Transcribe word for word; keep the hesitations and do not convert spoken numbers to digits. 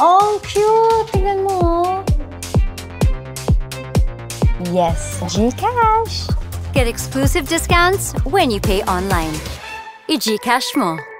Oh, cute! Tingnan mo. Yes, GCash. Get exclusive discounts when you pay online. I-GCash mo.